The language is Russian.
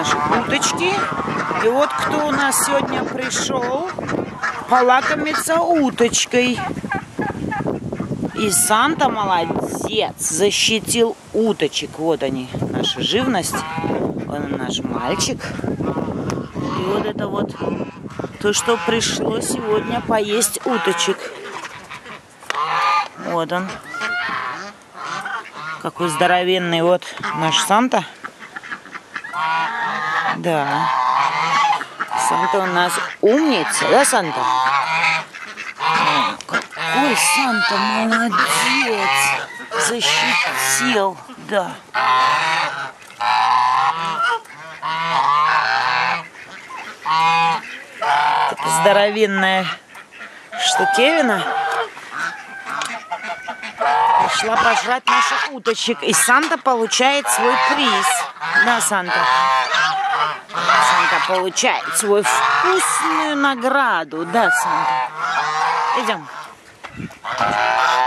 наши уточки. И вот кто у нас сегодня пришел полакомиться уточкой. И Санта молодец, защитил уточек. Вот они, наша живность. Он наш мальчик. И вот это вот то, что пришло сегодня поесть уточек. Вот он. Какой здоровенный вот наш Санта. Да. Санта у нас умница, да, Санта? О, какой Санта молодец. Защитил, да. Это здоровенная штуковина пришла пожрать наших уточек. И Санта получает свой приз. Да, Санта? Санта получает свою вкусную награду. Да, Санта? Идем.